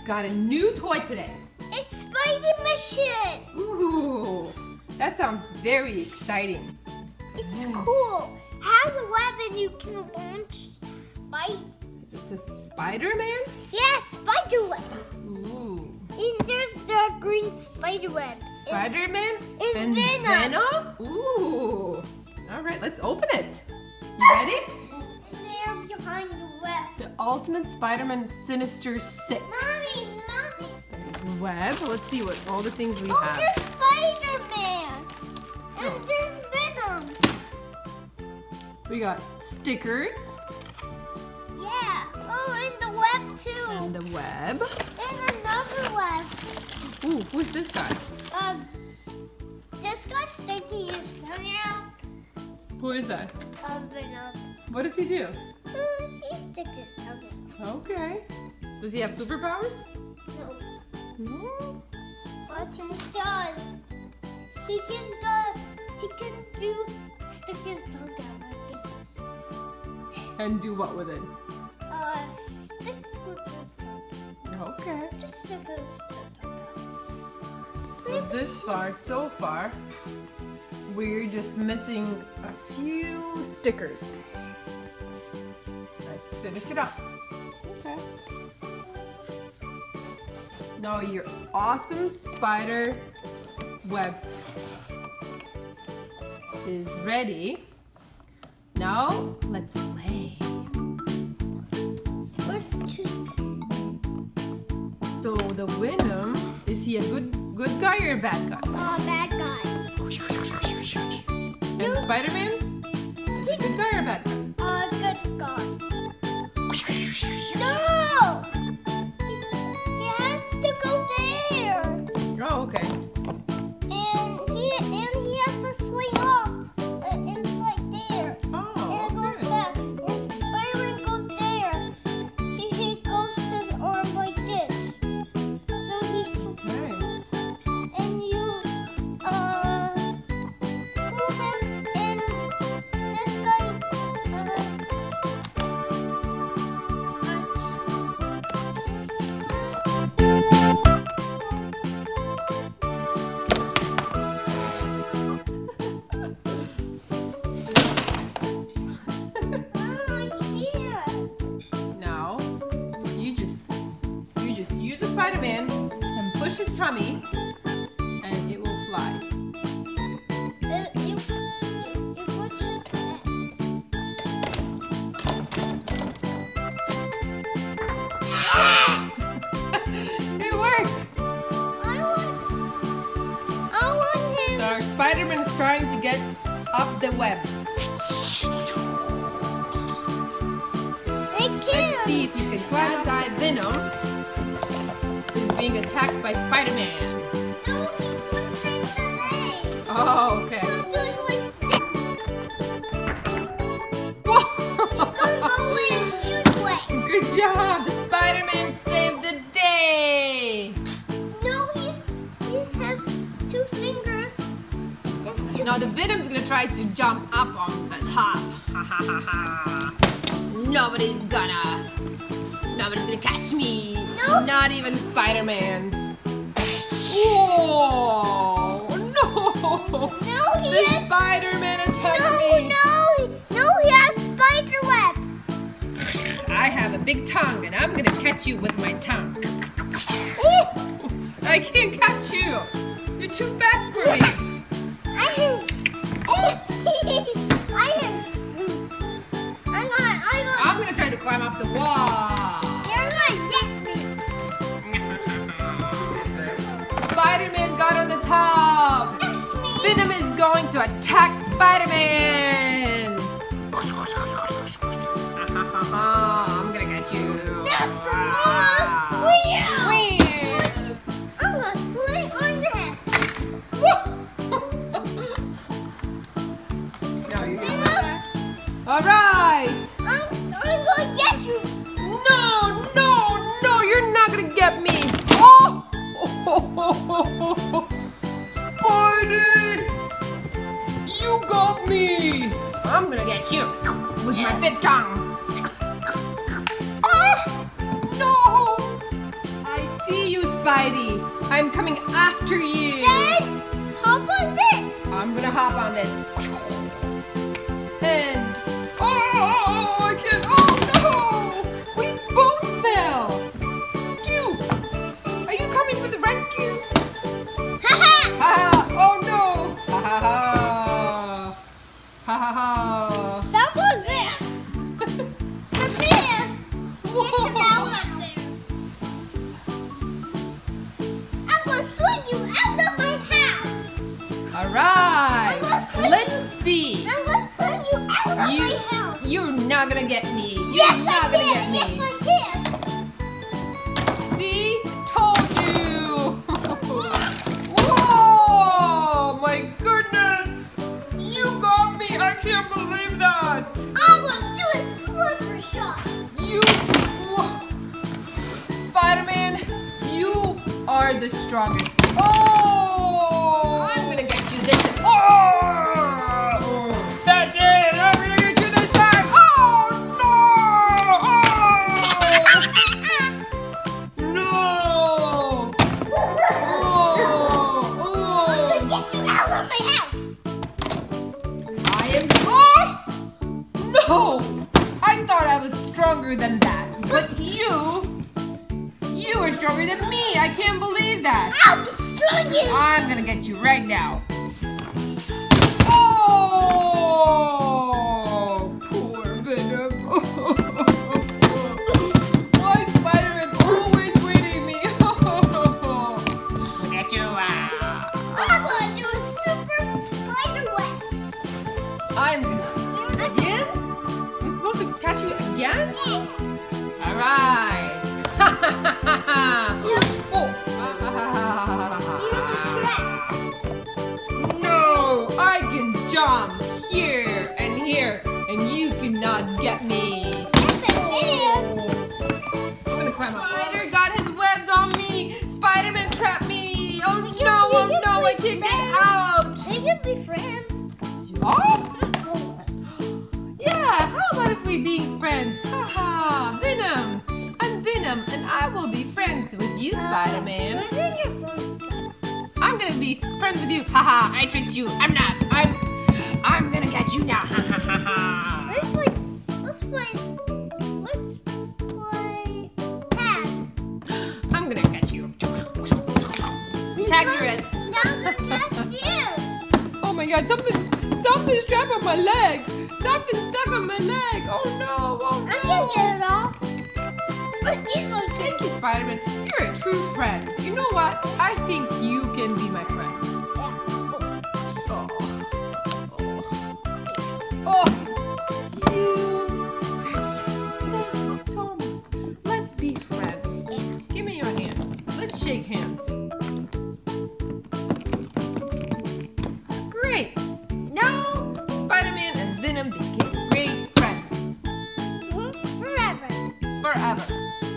got a new toy today. It's Spiderman. Ooh, that sounds very exciting. It's cool. It has a web and you can launch spiders. It's a Spider-Man? Yeah, spider web. Ooh. And there's the green spider web. Spider-Man? And Vinam. Ooh. All right, let's open it. You ready? And they're behind the web. The Ultimate Spider-Man Sinister 6. Mommy. Web. Let's see what all the things we Oh, have. there's Spider-Man. And there's Vinam. We got stickers. Yeah. Oh, and the web too. And the web. And another web. Ooh, who's this guy? This guy's sticking his tongue out. Who is that? Vinam. What does he do? He sticks his tongue out. Okay. Does he have superpowers? No. No. But he does. He can stick his tongue out like this. And do what with it? Stick with his tongue. Okay. Just stick his tongue out. So far, we're just missing a few stickers. Let's finish it up. Okay. Now your awesome spider web is ready. Now let's play. Let's choose. So the Vinam, is he a good guy or a bad guy? Bad guy. And Spider-Man? Is he a good guy or a bad guy? Good guy. No! He has to go there. Oh, okay. And he has to swing off. And it's like there. Oh, And it goes back. And Spider-Man goes there. He goes his arm like this. So he's nice. and you move him and this guy Now, you just use the Spider-Man and push his tummy, and it will fly. you push his head. It worked! I want him. Our Spider-Man is trying to get up the web. Let's see if you can climb up. Guy Vinam is being attacked by Spider-Man. No, he's going to save the day. Oh, okay. I'm doing like this. Whoa! Go in, shoot away. Good job! The Spider-Man saved the day! No, he has 2 fingers. There's 2. Now the Vinam's gonna try to jump up on the top. Ha ha ha ha. Nobody's gonna catch me. No. Not even Spider-Man. Whoa! No! No, he The has. Spider-Man attacked me. No, he has spider web. I have a big tongue and I'm gonna catch you with my tongue. Ooh, I can't catch you. You're too fast for me. I'm gonna try to climb up the wall. You're gonna get me. Spider-Man got on the top. That's me. Vinam is going to attack Spider-Man. I'm gonna get you. That's for Mom. Whee! I'm gonna swing on that. Now you're gonna. All right. I'm gonna get you. No, you're not gonna get me. Oh! Spidey! You got me! I'm gonna get you with my big tongue. Ah! No! I Spidey. I'm coming after you. Then hop on this. I'm gonna hop on this. And oh, I can't. Oh no! We both fell. Dude, are you coming for the rescue? Ha ha! Ha ha! Oh no! Ha ha ha! Ha ha ha! Stop on there. Stop here. Get the ball up there. I'm gonna swing you out of my house. All right. Let's see. I'm gonna swing you out of my house. You're not gonna get me. Yes, You're not I gonna can. get me. Yes, I can. See? Told you. Whoa! My goodness! You got me. I can't believe that. I'm gonna do a slipper shot. You, Spider-Man, you are the strongest. Oh! I'm gonna get you this time. Oh! That's it. I'm gonna get you this time. Oh no! No! I'm gonna get you out of my house. I am. Oh! No! I thought I was stronger than that, but you are stronger than me. I can't believe that. I'll be struggling. I'm gonna get you right now. Oh! Poor Vinam. Why is Spider-Man always winning me? Get you out. I'm gonna do a super spider web. I'm gonna. Again? I'm supposed to catch you again? Yeah. All right. Oh. No, I can jump here, and you cannot get me. Yes, I can. I'm gonna climb up. Spider got his webs on me. Spider-Man trapped me. Oh no, I can't get out. We can be friends. Oh? Yeah, how about if we be friends? Haha, Vinam. I'm Vinam, and I will be friends with you, Spider-Man. Where's in your phone stuff? I'm gonna be friends with you. Haha, I tricked you. I'm not. I'm gonna get you now. Ha ha ha ha. Let's play tag. I'm gonna get you. Tag your it. Now that's you. Oh my god, something's trapped on my leg. Something's stuck on my leg. Oh no, oh no. I can get it off. But these are Thank you, Spider-Man. You're a true friend. You know what? I think you can be my friend. Oh. Oh. You rescued. Thank you so much. Let's be friends. Give me your hand. Let's shake hands. Great. Now, Spider-Man and Venom became great friends. forever. Forever.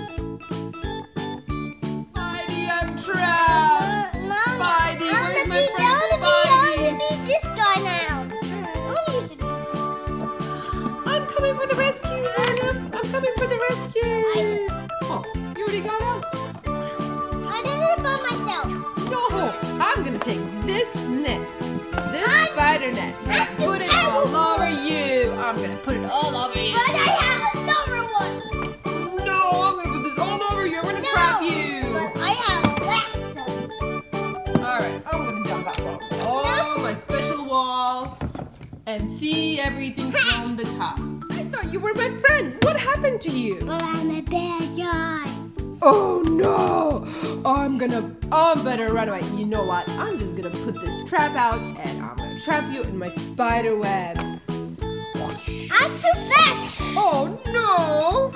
Spidey, I'm trapped. Spidey, where's my friend I Spidey? want to be this guy now. I want you to be this guy. I'm coming for the rescue, Venom. I'm coming for the rescue. Oh, you already got out? I did it by myself. No, I'm gonna take this net, this spider net, and put it all over you. I'm gonna put it all over you. But I have another one. No, I'm gonna put this all over you. I'm gonna trap you. But I have lasso. All right, I'm gonna jump up on my special wall and see everything from the top. I thought you were my friend. What happened to you? But I'm a bad guy. Oh no! I better run away. You know what? I'm just gonna put this trap out and I'm gonna trap you in my spider web. I'm too fast. Oh no!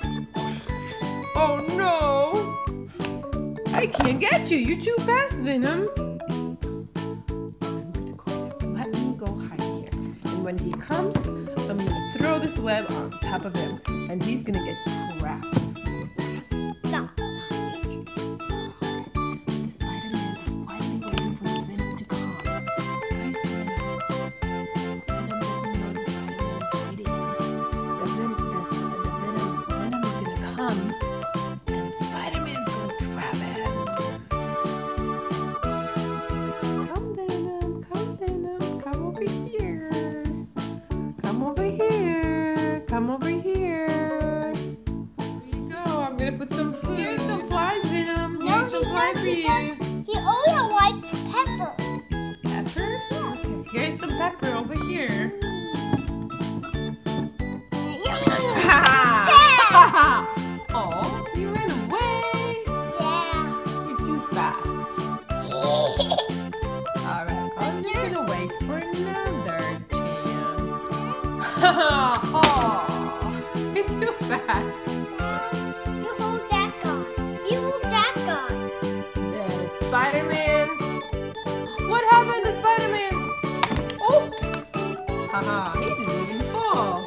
Oh no! I can't get you. You're too fast, Venom. I'm gonna call him. Let me go hide here. And when he comes, I'm gonna throw this web on top of him, and he's gonna get trapped. No. The Spider-Man is quietly waiting for the Venom to come. Where's the Venom? Venom doesn't know the Spider-Man is hiding. The Venom is gonna come, and Spider-Man's gonna trap him. here. Oh, you ran away. Yeah. You're too fast. Alright, I'm just gonna wait for another chance. Oh, it's too fast. You hold that guy. You hold that guy. The Spider-Man. What happened to Spider-Man? Oh! Haha, he didn't even fall.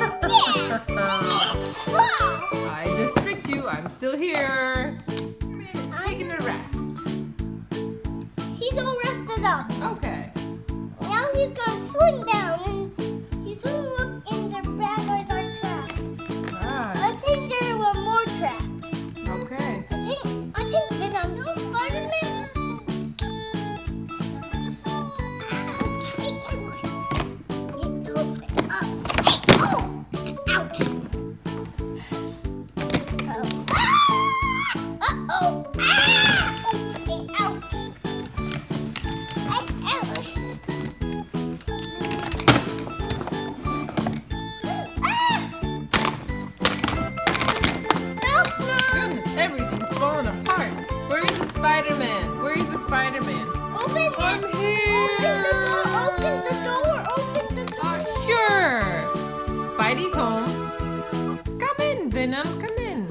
I just tricked you. I'm still here. Spider-Man is taking a rest. He's all rested up. Okay. Now he's gonna swing down and he's gonna look in the bad guys are trapped. Right. I think there were more trapped. Okay. I think Vinam, no Spider-Man. Ouch. Uh-oh. Ah! Okay, ouch. Goodness, everything's falling apart. Where is the Spider-Man? Where is the Spider-Man? I'm here. Open the door. Sure. Spidey's home. Come in, Vinam. Come in.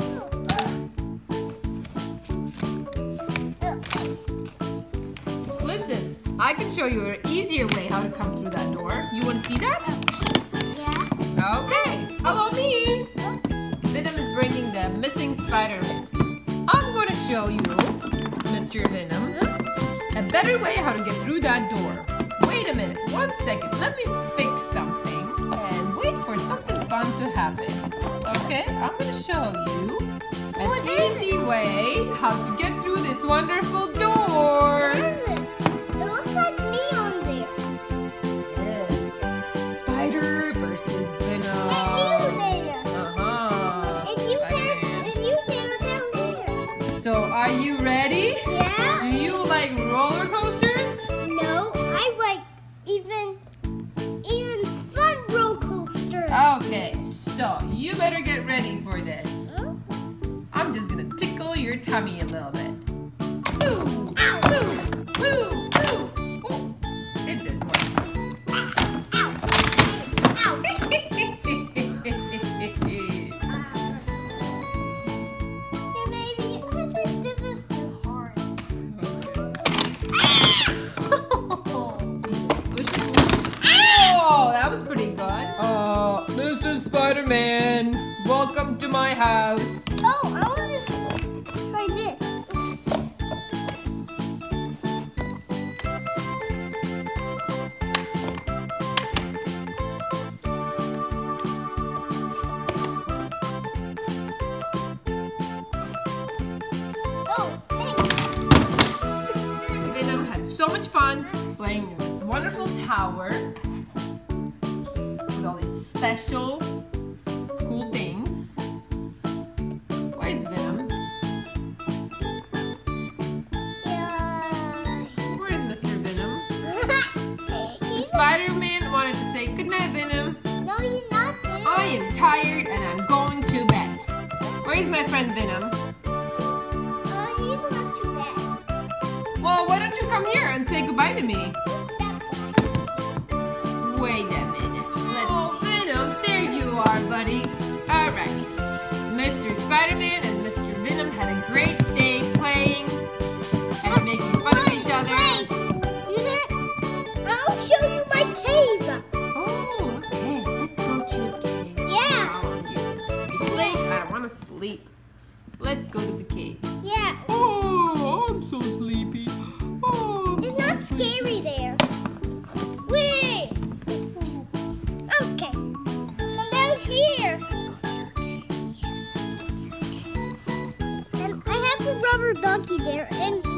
Listen, I can show you an easier way how to come through that door. You want to see that? Yeah. Okay. Follow me. Vinam is bringing the missing Spider-Man. I'm going to show you, Mr. Vinam, a better way how to get through that door. Wait a minute. 1 second. Let me fix something and wait for something fun to happen. Okay? I'm going to show you an easy way how to get through this wonderful door. What is it? It looks like me on there. Yes. Spider versus Vinam. And you there. Uh-huh. And you there. Spider-Man. And you there down there. So, are you ready? Yeah. Do you like roller coasters? No, I like even fun roller coaster. Okay, so you better get ready for this. I'm just gonna tickle your tummy a little bit. Ooh, Ow. ooh, ooh, ooh. Oh, it didn't work. Ow. Ow. Hey, baby, I think this is too hard. Oh, that was pretty good. This is Spider-Man. Welcome to my house. Oh, I want to try this. Oh, thanks. Vinam had so much fun playing in this wonderful tower with all these special cool things. Where's Vinam? Yeah. Where is Mr. Vinam? He's Spider-Man wanted to say goodnight, Vinam. No, he's not there. I am tired and I'm going to bed. Where's my friend Vinam? He's not too bad. Well, why don't you come here and say goodbye to me? Wait a minute. Oh, Vinam, there you are, buddy. Alright. Mr. Spider-Man and Mr. Vinam had a great day playing and making fun of each other. Wait! You didn't? I'll show you my cave. Oh, okay. Let's go to your cave. Yeah. It's late. I want to sleep. Let's go to the cave. Yeah. Oh, I'm so sleepy. Oh, It's not scary there. Wait. Okay. Come down here. And I have a rubber ducky there and